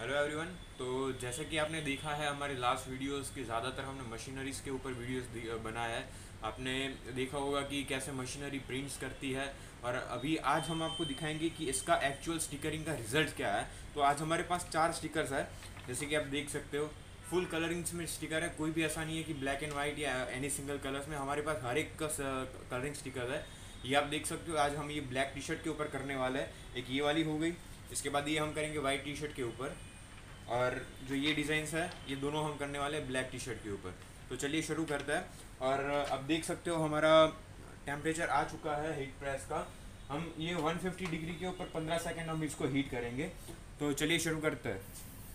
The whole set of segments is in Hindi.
Hello everyone. तो जैसे कि आपने देखा है हमारे लास्ट वीडियोस के ज़्यादातर हमने मशीनरीज़ के ऊपर वीडियोस बनाया है। आपने देखा होगा कि कैसे मशीनरी प्रिंट्स करती है। और अभी आज हम आपको दिखाएंगे कि इसका एक्चुअल स्टिकरिंग का रिजल्ट क्या है। तो आज हमारे पास 4 स्टिकर्स है, जैसे कि आप देख सकते हो। फुल कलरिंग्स में स्टिकर है, कोई भी ऐसा नहीं है कि ब्लैक एंड वाइट या एनी सिंगल कलर्स में। हमारे पास हर एक का कलरिंग स्टिकर है। ये आप देख सकते हो। आज हम ये ब्लैक टी शर्ट के ऊपर करने वाले हैं। एक ये वाली हो गई, इसके बाद ये हम करेंगे वाइट टी शर्ट के ऊपर। और जो ये डिज़ाइंस है ये दोनों हम करने वाले हैं ब्लैक टी शर्ट के ऊपर। तो चलिए शुरू करते हैं। और अब देख सकते हो हमारा टेम्परेचर आ चुका है हीट प्रेस का। हम ये 150 डिग्री के ऊपर 15 सेकंड हम इसको हीट करेंगे। तो चलिए शुरू करते हैं।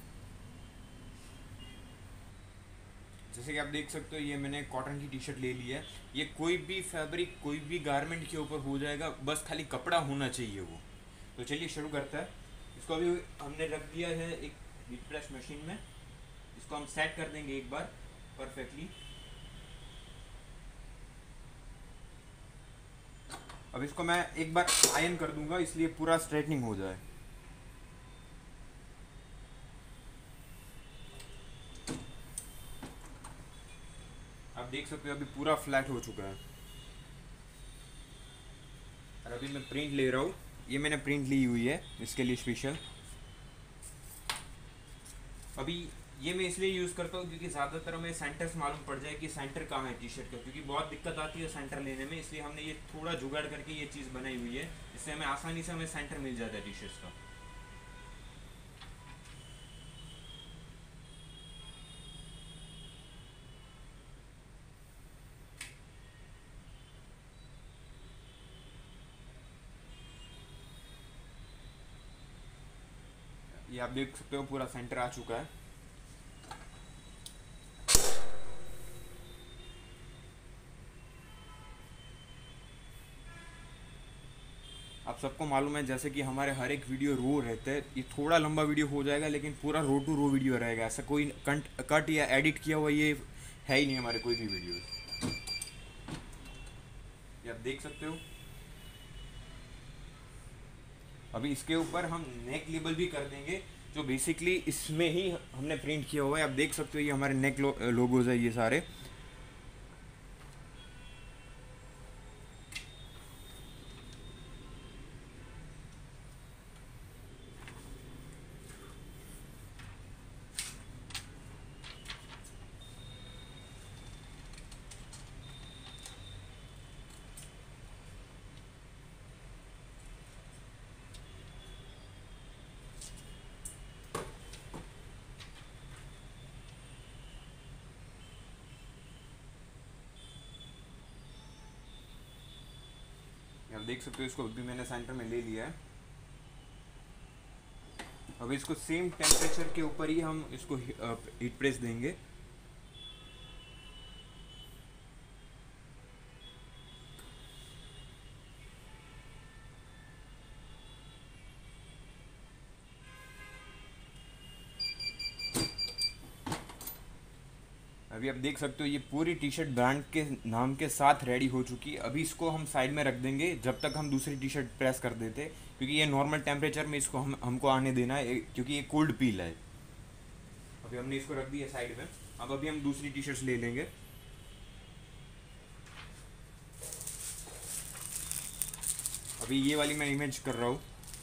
जैसे कि आप देख सकते हो, ये मैंने कॉटन की टी शर्ट ले ली है। ये कोई भी फैब्रिक कोई भी गारमेंट के ऊपर हो जाएगा, बस खाली कपड़ा होना चाहिए वो। तो चलिए शुरू करते हैं। इसको अभी हमने रख दिया है एक हीट प्रेस मशीन में। इसको हम सेट कर देंगे एक बार परफेक्टली। अब इसको मैं एक बार आयन कर दूंगा, इसलिए पूरा स्ट्रेटनिंग हो जाए। आप देख सकते हो अभी पूरा फ्लैट हो चुका है। और अभी मैं प्रिंट ले रहा हूँ। ये मैंने प्रिंट ली हुई है इसके लिए स्पेशल। अभी ये मैं इसलिए यूज़ करता हूँ क्योंकि ज़्यादातर हमें सेंटर्स मालूम पड़ जाए कि सेंटर कहाँ है टी शर्ट का, क्योंकि बहुत दिक्कत आती है सेंटर लेने में। इसलिए हमने ये थोड़ा जुगाड़ करके ये चीज़ बनाई हुई है, इससे हमें आसानी से हमें सेंटर मिल जाता है टी शर्ट्स का। ये आप देख सकते हो पूरा सेंटर आ चुका है। आप सबको मालूम है जैसे कि हमारे हर एक वीडियो रो रहते हैं। ये थोड़ा लंबा वीडियो हो जाएगा, लेकिन पूरा रो टू रो वीडियो रहेगा। ऐसा कोई कट या एडिट किया हुआ ये है ही नहीं हमारे कोई भी वीडियो। ये आप देख सकते हो। अभी इसके ऊपर हम नेक लेबल भी कर देंगे, जो बेसिकली इसमें ही हमने प्रिंट किया हुआ है। आप देख सकते हो ये हमारे नेक लोगोज है ये सारे। आप देख सकते हो इसको भी मैंने सेंटर में ले लिया है। अब इसको सेम टेम्परेचर के ऊपर ही हम इसको हीट प्रेस देंगे। अभी आप देख सकते हो ये पूरी टी शर्ट ब्रांड के नाम के साथ रेडी हो चुकी है। अभी इसको हम साइड में रख देंगे जब तक हम दूसरी टी शर्ट प्रेस कर देते, क्योंकि ये नॉर्मल टेम्परेचर में इसको हमको आने देना है, क्योंकि ये कोल्ड पील है। अभी हमने इसको रख दिया साइड में। अब अभी हम दूसरी टी शर्ट्स ले लेंगे। अभी ये वाली मैं इमेज कर रहा हूँ।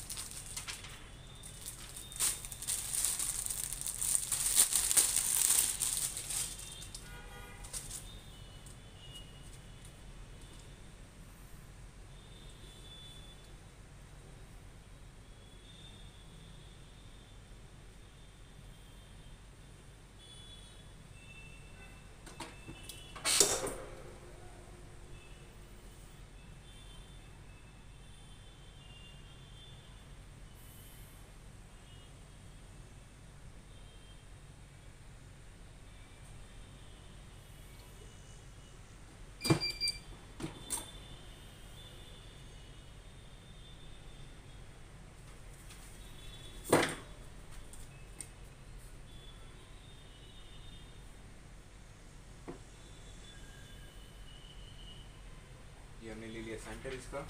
ये हमने ले लिया सेंटर इसका।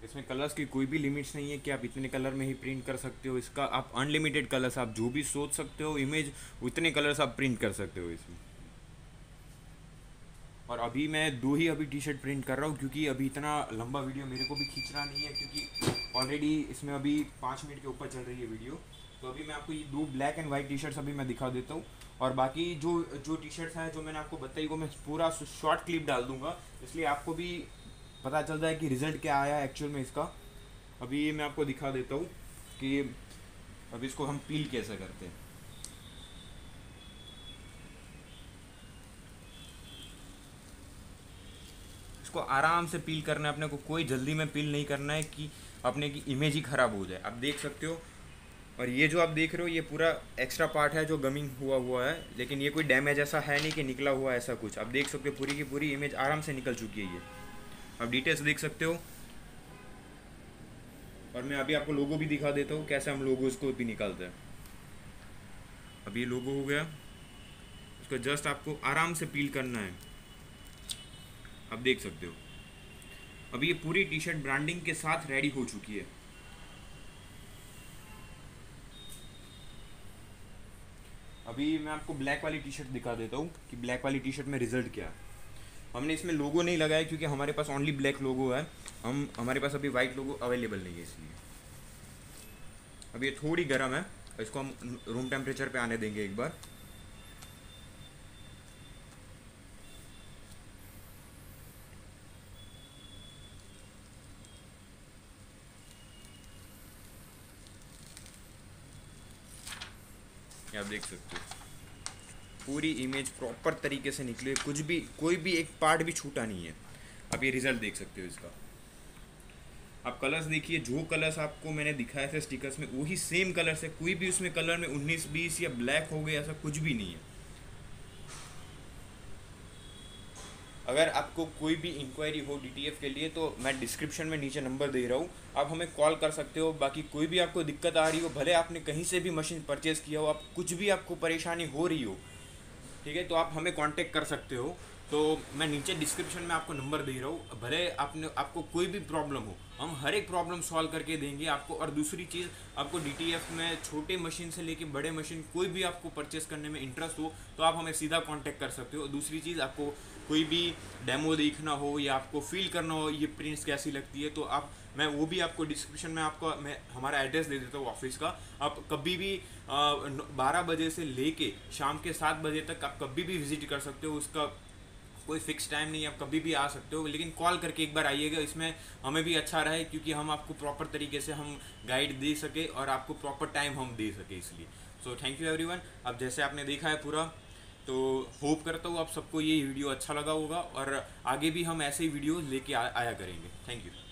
इसमें कलर्स की कोई भी लिमिट्स नहीं है कि आप इतने कलर में ही प्रिंट कर सकते हो। इसका आप अनलिमिटेड कलर्स, आप जो भी सोच सकते हो इमेज, उतने कलर्स आप प्रिंट कर सकते हो इसमें। और अभी मैं दो ही अभी टी शर्ट प्रिंट कर रहा हूँ, क्योंकि अभी इतना लंबा वीडियो मेरे को भी खींचना नहीं है, क्योंकि ऑलरेडी इसमें अभी 5 मिनट के ऊपर चल रही है वीडियो। तो अभी मैं आपको ये दो black and white T shirts अभी मैं दिखा देता हूँ, और बाकी जो जो टी शर्ट्स हैं जो मैंने आपको बताई वो मैं पूरा शॉर्ट क्लिप डाल दूंगा, इसलिए आपको भी पता चल जाए कि रिज़ल्ट क्या आया एक्चुअल में इसका। अभी ये मैं आपको दिखा देता हूँ कि अभी इसको हम पील कैसे करते हैं। इसको आराम से पील करना है अपने को, कोई जल्दी में पील नहीं करना है कि अपने की इमेज ही ख़राब हो जाए। आप देख सकते हो, और ये जो आप देख रहे हो ये पूरा एक्स्ट्रा पार्ट है जो गमिंग हुआ है, लेकिन ये कोई डैमेज ऐसा है नहीं कि निकला हुआ ऐसा कुछ। आप देख सकते हो पूरी की पूरी इमेज आराम से निकल चुकी है ये, आप डिटेल्स देख सकते हो। और मैं अभी आपको लोगो भी दिखा देता हूँ कैसे हम लोगो इसको भी निकालते हैं। अभी ये लोगो हो गया, इसको जस्ट आपको आराम से पील करना है, आप देख सकते हो। अभी ये पूरी टी शर्ट ब्रांडिंग के साथ रेडी हो चुकी है। अभी मैं आपको ब्लैक वाली टी शर्ट दिखा देता हूँ कि ब्लैक वाली टी शर्ट में रिजल्ट क्या है। हमने इसमें लोगो नहीं लगाया क्योंकि हमारे पास ओनली ब्लैक लोगो है, हमारे पास अभी वाइट लोगो अवेलेबल नहीं है, इसलिए। अभी ये थोड़ी गर्म है, इसको हम रूम टेम्परेचर पे आने देंगे एक बार। आप देख सकते हो पूरी इमेज प्रॉपर तरीके से निकली है, कुछ भी कोई भी एक पार्ट भी छूटा नहीं है। आप ये रिजल्ट देख सकते हो इसका। आप कलर्स देखिए, जो कलर्स आपको मैंने दिखाए थे स्टिकर्स में वही सेम कलर्स है, कोई भी उसमें कलर में 19-20 या ब्लैक हो गया ऐसा कुछ भी नहीं है। अगर आपको कोई भी इंक्वायरी हो डीटीएफ के लिए तो मैं डिस्क्रिप्शन में नीचे नंबर दे रहा हूँ, आप हमें कॉल कर सकते हो। बाकी कोई भी आपको दिक्कत आ रही हो, भले आपने कहीं से भी मशीन परचेज़ किया हो, आप कुछ भी आपको परेशानी हो रही हो, ठीक है, तो आप हमें कांटेक्ट कर सकते हो। तो मैं नीचे डिस्क्रिप्शन में आपको नंबर दे रहा हूँ, भले आपको कोई भी प्रॉब्लम हो, हम हर एक प्रॉब्लम सॉल्व करके देंगे आपको। और दूसरी चीज़, आपको डीटीएफ में छोटे मशीन से लेके बड़े मशीन कोई भी आपको परचेस करने में इंटरेस्ट हो तो आप हमें सीधा कांटेक्ट कर सकते हो। दूसरी चीज़, आपको कोई भी डेमो देखना हो या आपको फील करना हो ये प्रिंट्स कैसी लगती है, तो आप मैं वो भी आपको डिस्क्रिप्शन में आपको मैं हमारा एड्रेस दे देता हूँ ऑफिस का। आप कभी भी 12 बजे से लेके शाम के 7 बजे तक आप कभी भी विजिट कर सकते हो। उसका कोई फिक्स टाइम नहीं है, आप कभी भी आ सकते हो, लेकिन कॉल करके एक बार आइएगा, इसमें हमें भी अच्छा रहे क्योंकि हम आपको प्रॉपर तरीके से हम गाइड दे सके और आपको प्रॉपर टाइम हम दे सके, इसलिए। So thank you everyone. अब जैसे आपने देखा है पूरा, तो होप करता हूँ आप सबको ये वीडियो अच्छा लगा होगा और आगे भी हम ऐसे ही वीडियो लेके आया करेंगे। Thank you.